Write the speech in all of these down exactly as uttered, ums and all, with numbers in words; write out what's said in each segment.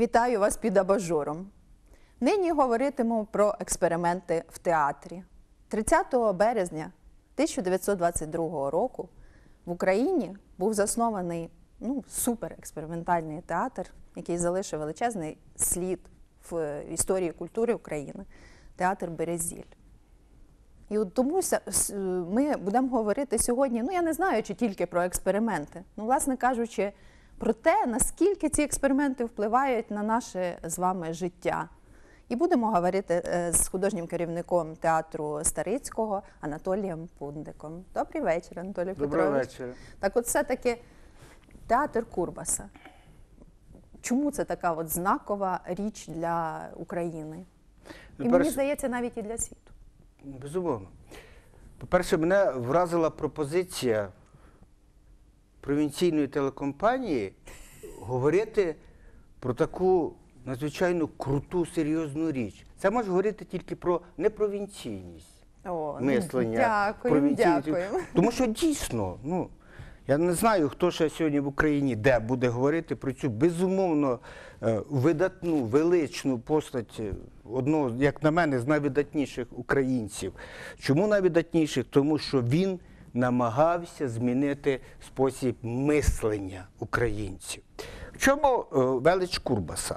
Вітаю вас під абажуром. Нині говоритиму про експерименти в театрі. тридцятого березня тисяча дев'ятсот двадцять другого року в Україні був заснований ну, суперекспериментальний театр, який залишив величезний слід в історії культури України – театр «Березіль». І от тому ми будемо говорити сьогодні, ну я не знаю, чи тільки про експерименти, ну, власне кажучи, про те, наскільки ці експерименти впливають на наше з вами життя. І будемо говорити з художнім керівником театру Старицького Анатолієм Пундиком. Добрий вечір, Анатолій Петрович. Добрий вечір. Так от все-таки театр Курбаса. Чому це така от знакова річ для України? І мені здається, навіть і для світу. Безумовно. По-перше, мене вразила пропозиція провінційної телекомпанії говорити про таку надзвичайно круту, серйозну річ. Це може говорити тільки про непровінційність О, мислення. Дякую, дякую. Тому що дійсно, ну, я не знаю, хто ще сьогодні в Україні де буде говорити про цю безумовно видатну, величну постать одного, як на мене, з найвидатніших українців. Чому найвидатніших? Тому що він намагався змінити спосіб мислення українців. В чому велич Курбаса?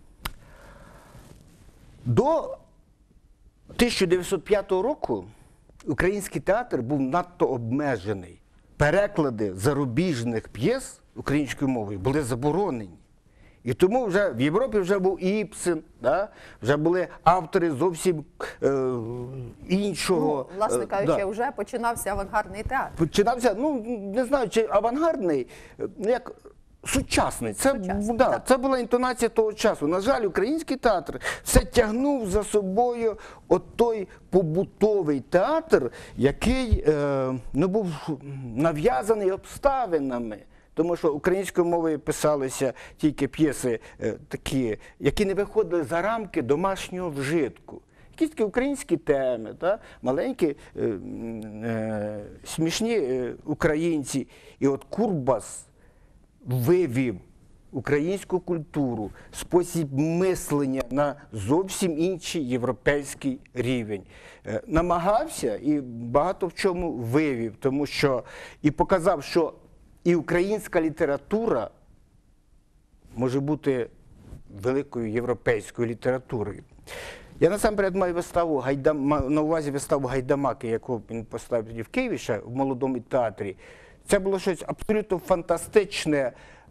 До тисяча дев'ятсот п'ятого року український театр був надто обмежений. Переклади зарубіжних п'єс українською мовою були заборонені. І тому вже в Європі вже був Ібсен, да? Вже були автори зовсім е, іншого. Ну, власне кажучи, да. вже починався авангардний театр. Починався, ну, не знаю, чи авангардний, як сучасний. Це, Сучасний, да, це була інтонація того часу. На жаль, український театр все тягнув за собою от той побутовий театр, який е, ну, був нав'язаний обставинами. Тому що українською мовою писалися тільки п'єси е, такі, які не виходили за рамки домашнього вжитку. Якісь такі українські теми, та? Маленькі, е, е, смішні е, українці. І от Курбас вивів українську культуру, спосіб мислення на зовсім інший європейський рівень. Е, намагався і багато в чому вивів, тому що і показав, що і українська література може бути великою європейською літературою. Я насамперед маю виставу, Гайдам... на увазі виставу «Гайдамаки», яку він поставив тоді в Києві ще, в Молодому театрі. Це було щось абсолютно фантастичне,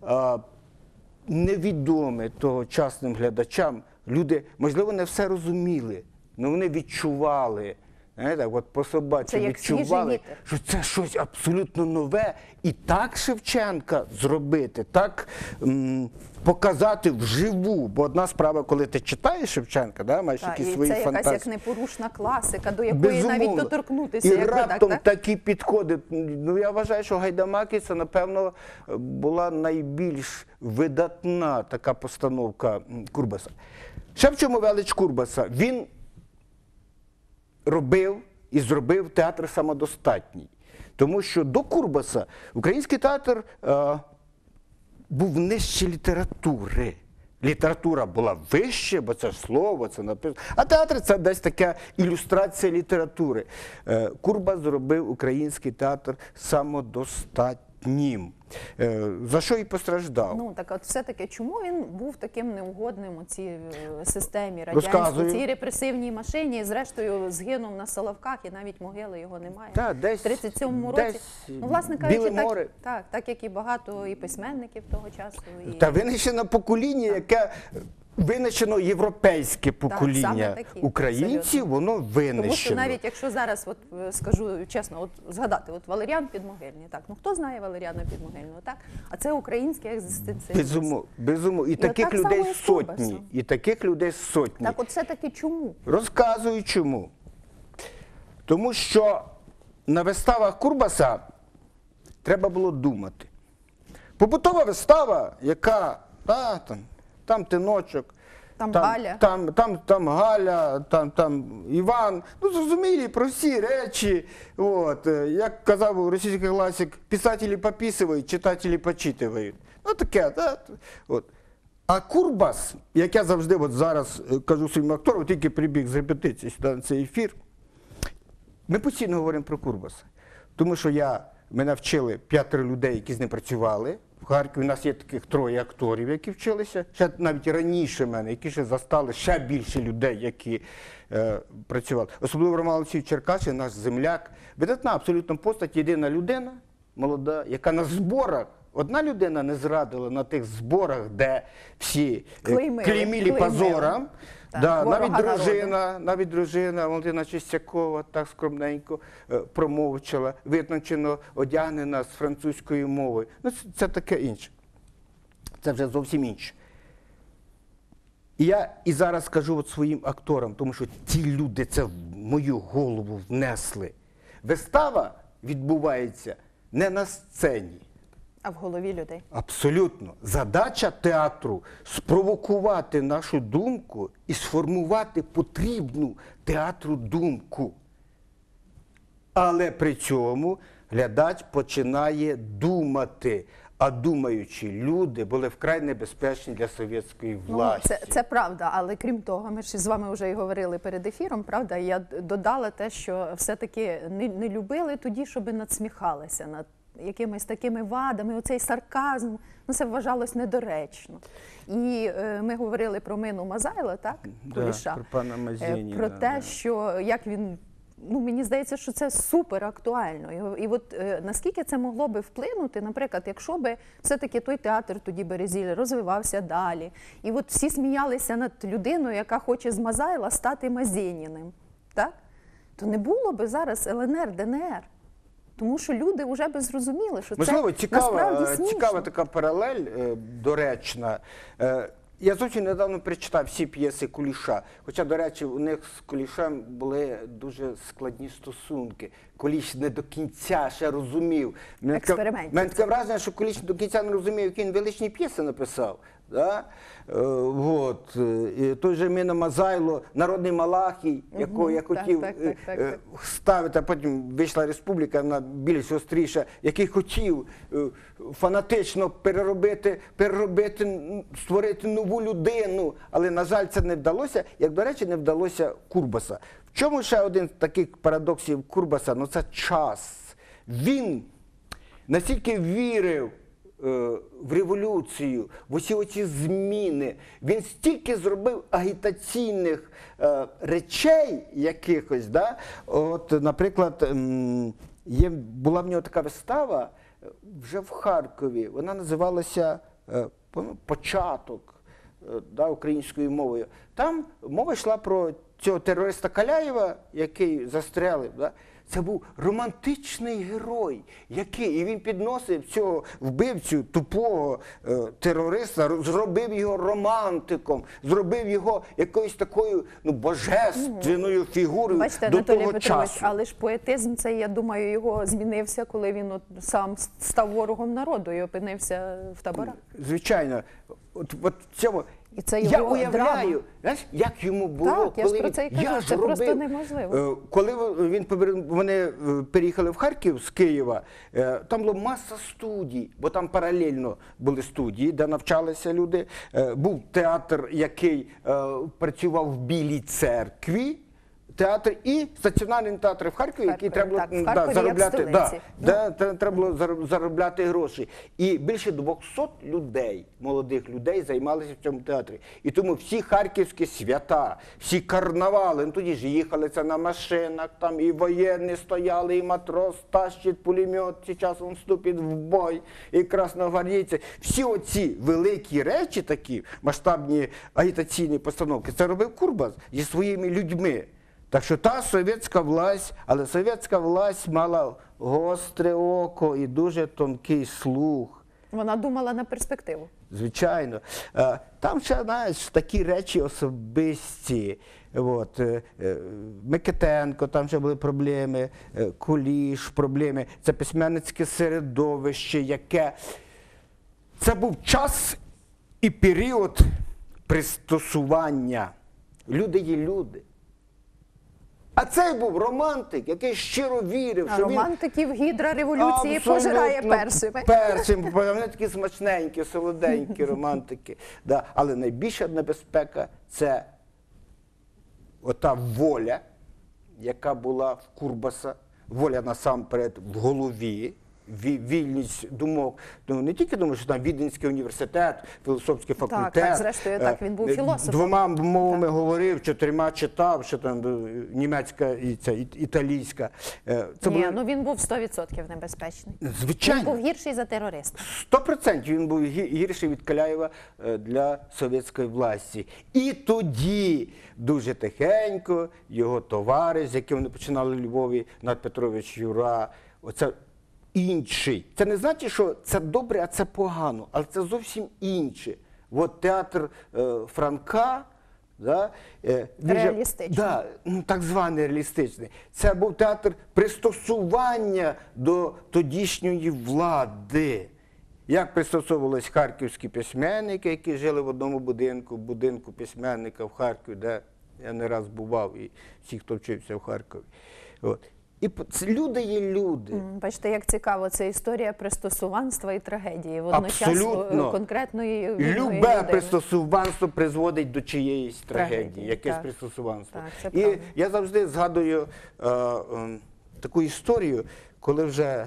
невідоме тогочасним глядачам. Люди, можливо, не все розуміли, але вони відчували. Знаєте, от по собачі відчували, що це щось абсолютно нове. І так Шевченка зробити, так м, показати вживу. Бо одна справа, коли ти читаєш Шевченка, да, маєш так, якісь свої фантазії. Це якась як непорушна класика, до якої Безумовно. навіть доторкнутися. І якби, раптом так, так? такі підходи. Ну, я вважаю, що «Гайдамаки» – це, напевно, була найбільш видатна така постановка Курбаса. Ще в чому велич Курбаса? Він робив і зробив театр самодостатній. Тому що до Курбаса український театр е, був нижче літератури. Література була вище, бо це ж слово, це написано. А театр – це десь така ілюстрація літератури. Е, Курбас зробив український театр самодостатнім. Е, за що і постраждав. Ну, так от все-таки, чому він був таким неугодним у цій системі радянській, цій репресивній машині, і зрештою згинув на Соловках, і навіть могили його немає. Так, десь, в тридцять сьомому році. Ну, власне кажучи, так, так, так, як і багато і письменників того часу. І... Та винищено покоління, так. яке... Винищено європейське покоління так, такі, українців, абсолютно. Воно винищено. Тому що навіть якщо зараз, от, скажу чесно, от, згадати, от Валеріан Підмогильний, так, ну хто знає Валеріана Підмогильного, так? А це український екзистенціаліст. Безумовно, безумовно. І, і таких людей сотні. І таких людей сотні. Так от все-таки чому? Розказую чому. Тому що на виставах Курбаса треба було думати. Побутова вистава, яка, та, там, там Тиночок, Там, там Галя. Там, там, там Галя, там, там Іван. Ну, зрозумілі, прості речі. От. Як казав російський класик, писателі пописують, читателі почитывають. Ну, таке, так? От. А Курбас, як я завжди от зараз е, кажу своїм акторам, тільки прибіг з репетиції сюди на цей ефір, ми постійно говоримо про Курбаса. Тому що я, мене вчили п'ятеро людей, які з ним працювали. В Харкові у нас є таких троє акторів, які вчилися. Ще навіть раніше мене, які ще застали ще більше людей, які е, працювали. Особливо Роман Олексійович Черкашин, наш земляк. Видатна абсолютно постать, єдина людина, молода, яка на зборах, одна людина не зрадила на тих зборах, де всі е, Клеймили, клеймілі клеймили. позором. Так, Да, ворога навіть народу. дружина, навіть дружина Валентина Чистякова так скромненько е, промовчала, витончено одягнена з французькою мовою. Ну, це, це таке інше. Це вже зовсім інше. І я і зараз скажу от своїм акторам, тому що ті люди це в мою голову внесли. Вистава відбувається не на сцені. А в голові людей. Абсолютно. Задача театру – спровокувати нашу думку і сформувати потрібну театру думку. Але при цьому глядач починає думати, а думаючі люди були вкрай небезпечні для совєтської Ну, власті. це, це правда, але крім того, ми ж з вами вже і говорили перед ефіром, правда, я додала те, що все-таки не, не любили тоді, щоб надсміхалися над якимись такими вадами, оцей сарказм, ну це вважалось недоречно. І е, ми говорили про Мину Мазайла, так, Да, Куліша, про пана Е, Мазєніна, про те, да. що як він, ну мені здається, що це супер актуально. І, і от е, наскільки це могло би вплинути, наприклад, якщо би все-таки той театр тоді Березіль розвивався далі, і от всі сміялися над людиною, яка хоче з Мазайла стати Мазєніним, так? То не було би зараз Л Н Р, Д Н Р. Тому що люди вже би зрозуміли, що Можливо, це цікава, насправді смішно. цікава така паралель, е, доречна. Е, Я зовсім недавно перечитав всі п'єси Куліша. Хоча, до речі, у них з Кулішем були дуже складні стосунки. Куліш не до кінця ще розумів. Мене таке- Експериментів. мене таке враження, що Куліш до кінця не розумів, які він величні п'єси написав. Да? Е, вот. Е, і той же Мина Мазайло, народний Малахій, якого я так, хотів так, е, так, так, е, так. ставити, а потім вийшла республіка, вона більш остріша, який хотів е, фанатично переробити, переробити, м, створити нову людину. Але, на жаль, це не вдалося, як, до речі, не вдалося Курбаса. В чому ще один з таких парадоксів Курбаса? Ну, це час. Він настільки вірив е, в революцію, в усі оці зміни. Він стільки зробив агітаційних е, речей якихось. Да? От, наприклад, м, є, була в нього така вистава е, вже в Харкові. Вона називалася е, по-моєму, «Початок» е, да, українською мовою. Там мова йшла про цього терориста Каляєва, який застрелив. Да? Це був романтичний герой, який, і він підносив цього вбивцю, тупого е, терориста, ро- зробив його романтиком, зробив його якоюсь такою ну, божественною фігурою Бачите, до Анатолій того Петрович, часу. але ж поетизм це, я думаю, його змінився, коли він от сам став ворогом народу і опинився в таборах. Звичайно, от, от в цьому І це я його уявляю, драма. знаєш, як йому було, Так, я ж коли про він- це і кажу, я ж це просто робив, неможливо. е, Коли він повер- вони е, переїхали в Харків з Києва, е, там була маса студій, бо там паралельно були студії, де навчалися люди. Е, Був театр, який е, працював в Білій церкві. Театр і стаціонарний театр в Харкові, який Харкові, треба було так, в м, Харкові, як в заробляти, да, столиці. де те- треба було зар- заробляти гроші. І більше двохсот людей, молодих людей, займалися в цьому театрі. І тому всі харківські свята, всі карнавали, ну тоді ж їхали це на машинах, там і воєнні стояли, і матрос тащить пулемет, зараз він вступить в бой, і красногвардійці. Всі оці великі речі такі, масштабні агітаційні постановки, це робив Курбас зі своїми людьми. Так що та совєтська власть, але совєтська власть мала гостре око і дуже тонкий слух. Вона думала на перспективу. Звичайно. Е, Там ще, знаєш, такі речі особисті. От, е, е, Микитенко, там ще були проблеми, е, Куліш, проблеми. Це письменницьке середовище, яке... Це був час і період пристосування. Люди є люди. А цей був романтик, який щиро вірив, А що він романтиків гідра революції пожирає абсолютно першими. першим. Вони такі смачненькі, солоденькі романтики. Да. Але найбільша небезпека – це ота воля, яка була в Курбаса, воля насамперед в голові, ві- вільність думок. Ну, не тільки думаю, що там Віденський університет, філософський факультет. так, зрештою, так, він був е, філософом. Двома мовами говорив, чотирма читав, що там е, німецька і ця, і- італійська. Е, Це Ні, було, ну він був сто відсотків небезпечний. Він звичайно, був гірший за терориста. сто відсотків він був гі- гірший від Каляєва е, для совєтської власті. І тоді дуже тихенько його товариш, з яким вони починали у Львові, Нат Петрович Юра, оце інший. Це не значить, що це добре, а це погано, але це зовсім інше. От театр е, Франка, да, е, він же- Реалістичний. Да, ну, так званий реалістичний. Це був театр пристосування до тодішньої влади. Як пристосовувались харківські письменники, які жили в одному будинку, будинку письменника в Харкові, де я не раз бував, і всі, хто вчився в Харкові. От. І п- це люди є люди. М, Бачите, як цікаво, це історія пристосуванства і трагедії. Водночас Абсолютно. е, конкретної вільної Любе людини. пристосуванство призводить до чиєїсь трагедії, Трагедії, якесь так. пристосуванство. Так, це І правда. я завжди згадую е, е, таку історію, коли вже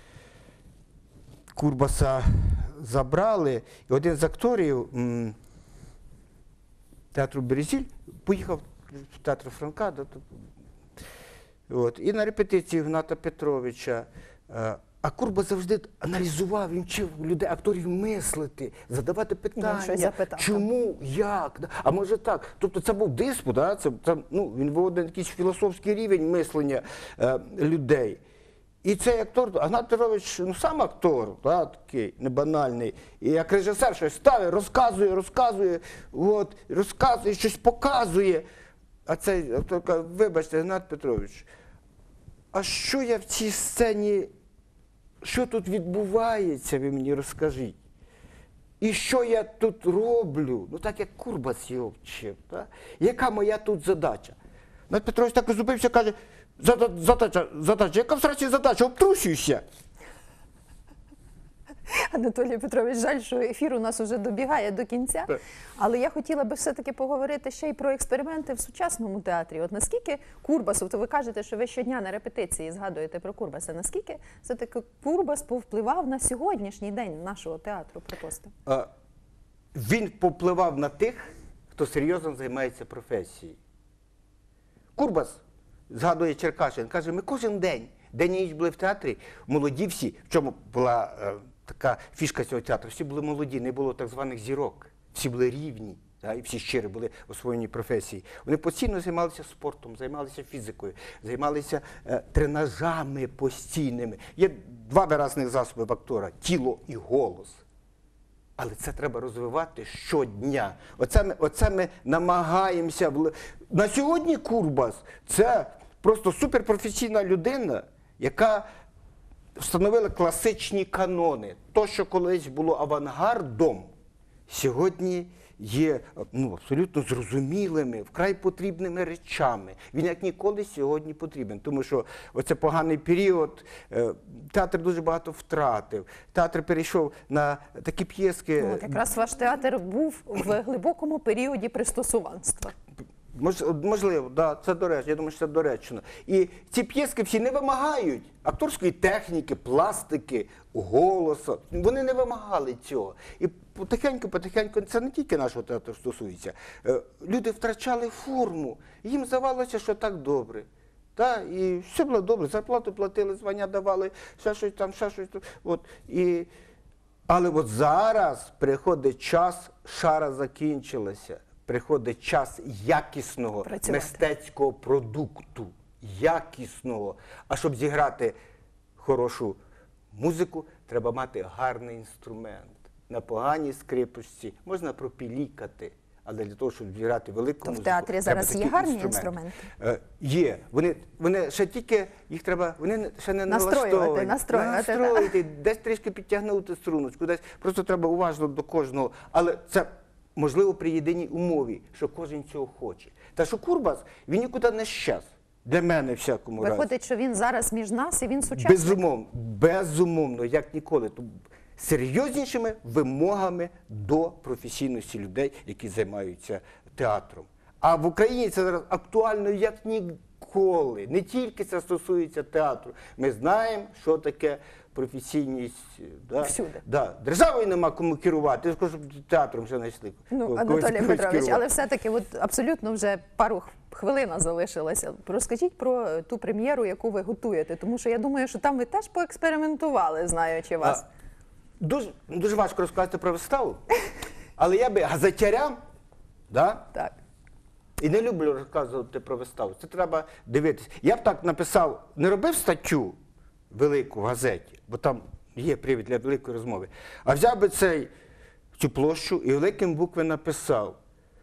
Курбаса забрали, і один з акторів м, театру Березіль поїхав в театр Франка, да, тут, от, і на репетиції Гната Петровича. е, А Курбас завжди аналізував, він вчив людей, акторів мислити, задавати питання, щось запитав, чому, як, да? А може так. Тобто це був диспут, да? це, це, ну, він виводив якийсь філософський рівень мислення е, людей. І цей актор, а Гнат Петрович, ну сам актор, да, такий небанальний, і як режисер щось ставить, розказує, розказує, от, розказує, щось показує. А цей актор каже: вибачте, Гнат Петрович, а що я в цій сцені, що тут відбувається, ви мені розкажіть? І що я тут роблю? Ну так як Курбас його вчив. Так? Яка моя тут задача? Гнат Петрович так і зупинився, каже: «Зада- задача, задача, яка в сраці задача? Обтрусюйся. Анатолій Петрович, жаль, що ефір у нас уже добігає до кінця. Так. Але я хотіла би все-таки поговорити ще й про експерименти в сучасному театрі. От наскільки Курбас, от ви кажете, що ви щодня на репетиції згадуєте про Курбаса, наскільки все-таки Курбас повпливав на сьогоднішній день нашого театру, припустимо? А, Він попливав на тих, хто серйозно займається професією. Курбас, згадує Черкашин, каже: ми кожен день, день і ніч були в театрі, молоді всі. В чому була е, така фішка цього театру? Всі були молоді, не було так званих зірок. Всі були рівні, да, і всі щирі були у своїй професії. Вони постійно займалися спортом, займалися фізикою, займалися е, тренажами постійними. Є два виразних засоби в актора – тіло і голос. Але це треба розвивати щодня. Оце ми, оце ми намагаємося. вли- На сьогодні Курбас – це просто суперпрофесійна людина, яка встановила класичні канони. То, що колись було авангардом, сьогодні є ну, абсолютно зрозумілими, вкрай потрібними речами. Він як ніколи сьогодні потрібен, тому що оце поганий період, е, театр дуже багато втратив. Театр перейшов на такі п'єски. От якраз ваш театр був в глибокому періоді пристосуванства. Мож- Можливо, да, це доречно, я думаю, що це доречно. І ці п'єски всі не вимагають акторської техніки, пластики, голосу. Вони не вимагали цього. І потихеньку-потихеньку, це не тільки нашого театру стосується, е, люди втрачали форму. Їм здавалося, що так добре. Та, і все було добре, зарплату платили, звання давали, ще щось там, ще щось там. От, і... Але от зараз приходить час, шара закінчилася. Приходить час якісного Працювати. мистецького продукту, якісного. А щоб зіграти хорошу музику, треба мати гарний інструмент. На поганій скрипочці можна пропілікати, але для того, щоб зіграти велику То в музику, театрі треба зараз такий є гарні інструмент. інструменти? Е, Є. Вони, вони ще тільки, їх треба, вони не- ще не Настроювати, налаштовані. настроювати, Настроїти, десь трішки підтягнути струночку, десь просто треба уважно до кожного. Але це можливо при єдиній умові, що кожен цього хоче. Та що Курбас, він нікуди не щас. Для мене, в всякому разі. Виходить, що він зараз між нас і він сучасний. Безумовно, безумовно, як ніколи. Тут серйознішими вимогами до професійності людей, які займаються театром. А в Україні це зараз актуально як ніколи. Не тільки це стосується театру. Ми знаємо, що таке професійність. Да? Всюди. Да. Державою нема кому керувати. Я скажу, що театром вже знайшли. Ну, когось- Анатолій когось Петрович, керувати. але все-таки от абсолютно вже пару хвилин залишилося. Розкажіть про ту прем'єру, яку ви готуєте, тому що я думаю, що там ви теж поекспериментували, знаючи вас. А, Дуже, дуже важко розказати про виставу, але я би газетярям, да, Так. і не люблю розказувати про виставу. Це треба дивитися. Я б так написав, не робив статтю велику в газеті, бо там є привід для великої розмови, а взяв би цей, цю площу і великим буквами написав: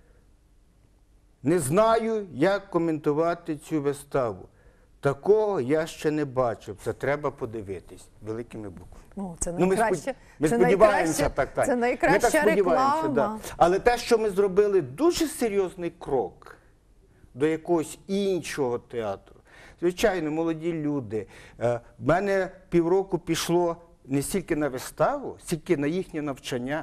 не знаю, як коментувати цю виставу. Такого я ще не бачив. Це треба подивитись великими буквами. Ну, це Ну, ми найкраще. спод- ми це сподіваємося найкраще, так, так. Це Ми найкраща так сподіваємося, реклама. да. Але те, що ми зробили дуже серйозний крок до якогось іншого театру. Звичайно, молоді люди. Е, В мене півроку пішло не стільки на виставу, стільки на їхнє навчання.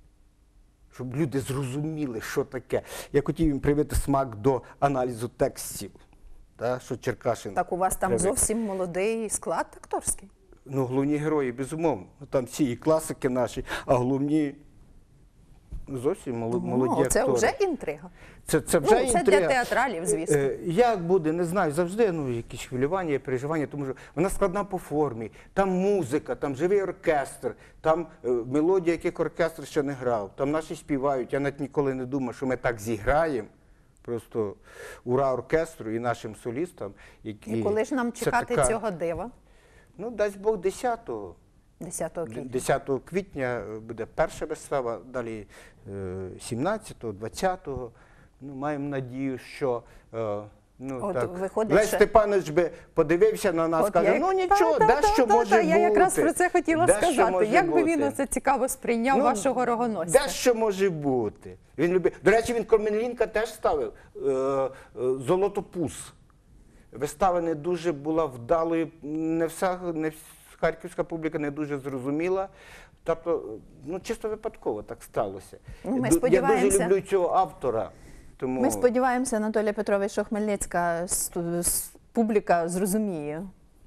Щоб люди зрозуміли, що таке. Я хотів їм привити смак до аналізу текстів. Та, що Черкашин. Так у вас там привик. зовсім молодий склад акторський. Ну, головні герої, безумовно. Ну, там всі і класики наші, а головні ну, зовсім молоді, молоді Ну, це актори. вже інтрига. Це, це вже Ну, це інтрига. для театралів, звісно. Е, Як буде, не знаю, завжди ну, якісь хвилювання, переживання, тому що вона складна по формі, там музика, там живий оркестр, там е, мелодія, яких оркестр ще не грав, там наші співають. Я навіть ніколи не думав, що ми так зіграємо. Просто ура оркестру і нашим солістам. Які... І коли ж нам Це чекати така- цього дива? Ну, дасть Бог десятого. десятого квітня. десятого квітня буде перша вистава, далі е, сімнадцятого, двадцятого. Ну, маємо надію, що е, ну, От так, виходить, Лесь що- Степанович би подивився на нас, От каже, як- ну нічого, Та-та-та-та-та, дещо може бути. Я якраз про це хотіла дещо сказати. може Як би він бути. оце цікаво сприйняв Ну, вашого рогоносця? Дещо може бути. Він любить. До речі, він Корменлінка теж ставив е, е, «Золотопуз». Вистава не дуже була вдалою, не вся, не вся харківська публіка не дуже зрозуміла. Тобто, ну чисто випадково так сталося. Ну, ми Ду- Я дуже сподіваємося- люблю цього автора. Тому... Ми сподіваємося, Анатолій Петрович, що Хмельницька сту- с- публіка зрозуміє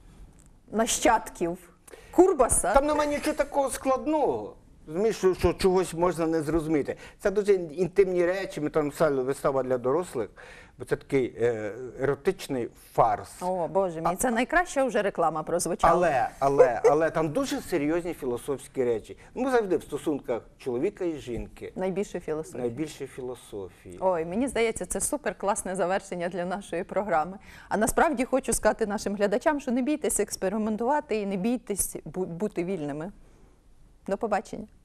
нащадків Курбаса. Там немає нічого такого складного. Розумієш, що, що чогось можна не зрозуміти. Це дуже інтимні речі. Ми там писали вистава для дорослих, бо це такий е, еротичний фарс. О, Боже мій, це найкраща вже реклама прозвучала. Але, але, але там дуже серйозні філософські речі. Ми завжди в стосунках чоловіка і жінки. Найбільше філософія. Найбільше філософії. Ой, мені здається, це супер класне завершення для нашої програми. А насправді хочу сказати нашим глядачам, що не бійтеся експериментувати і не бійтесь бу- бути вільними. До побачення.